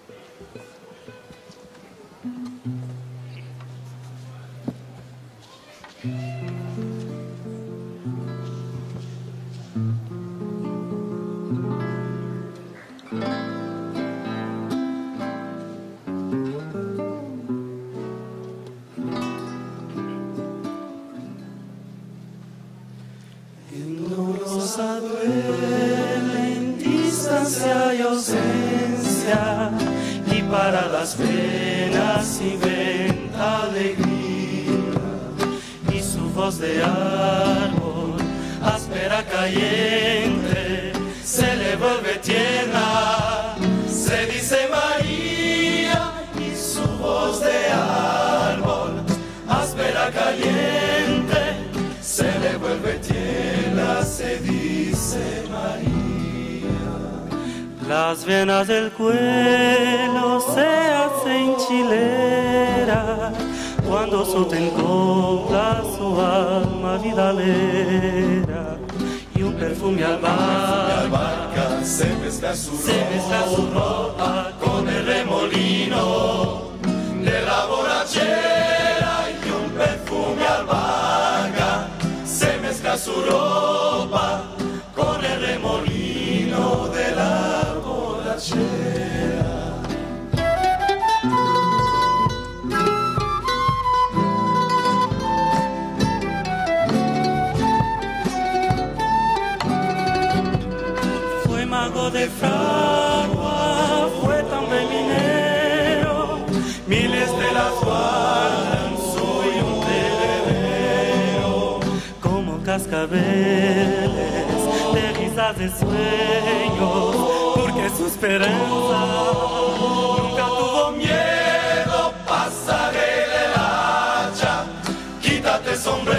Duele en distancia y ausencia, y para las penas inventa alegría, y su voz de árbol áspera cayente se le vuelve tierna, se dice María, y su voz de árbol áspera cayente se le vuelve tierna, se dice María. Las venas del cuello se hacen chilera cuando Soten copla su alma vidalera, y un perfume albarca se mezcla su ropa con el remolino de la borrachera, y un perfume albarca se mezcla su ropa con el remolino de la borrachera. Fue mago de fragua, fue también minero, miles de las guardan, soy un heredero, como cascabeles de risas de sueños, porque su esperanza nunca tuvo miedo. Pasaré el hacha, quítate sombrero.